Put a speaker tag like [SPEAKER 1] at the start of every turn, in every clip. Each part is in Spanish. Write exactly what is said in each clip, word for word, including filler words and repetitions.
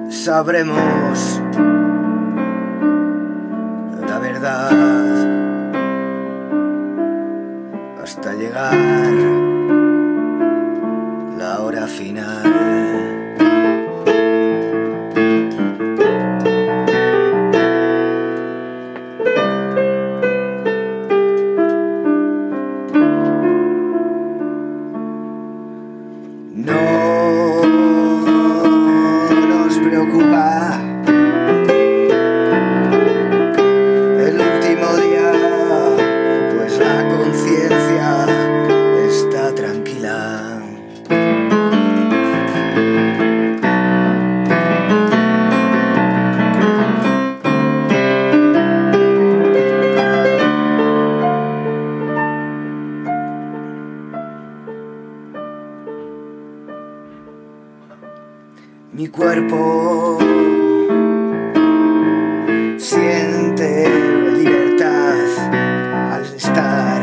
[SPEAKER 1] sabremos la verdad hasta llegar la hora final. No nos preocupa el último día, pues la conciencia está tranquila. Mi cuerpo siente libertad al estar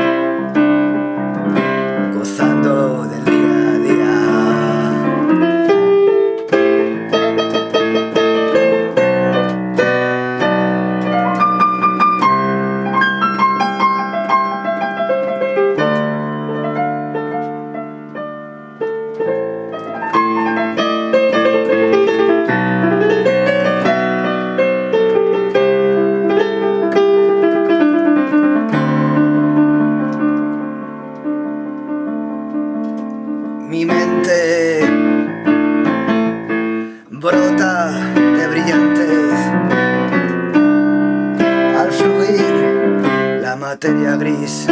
[SPEAKER 1] gozando del día a día. Mi mente brota de brillantes al fluir la materia gris.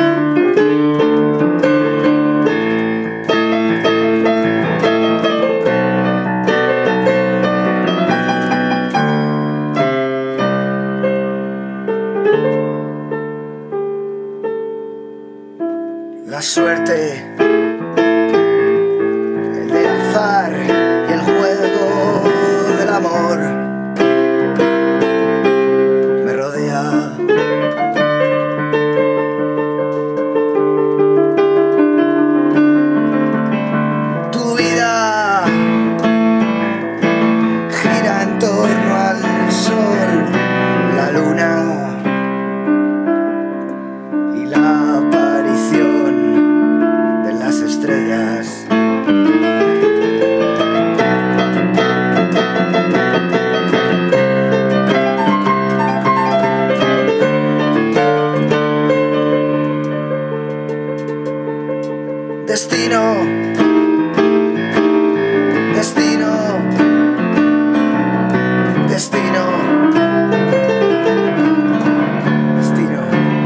[SPEAKER 1] La suerte, y el juego del amor me rodea. Tu vida gira en torno al sol, la luna y la aparición de las estrellas. Destino, destino, destino, destino.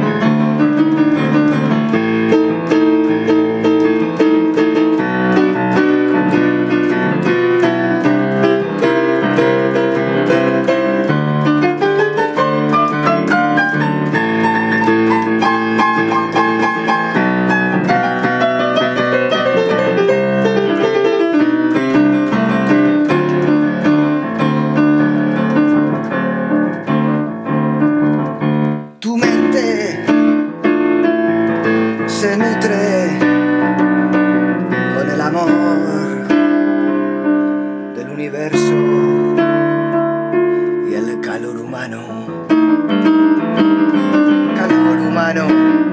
[SPEAKER 1] Se nutre con el amor del universo y el calor humano, calor humano.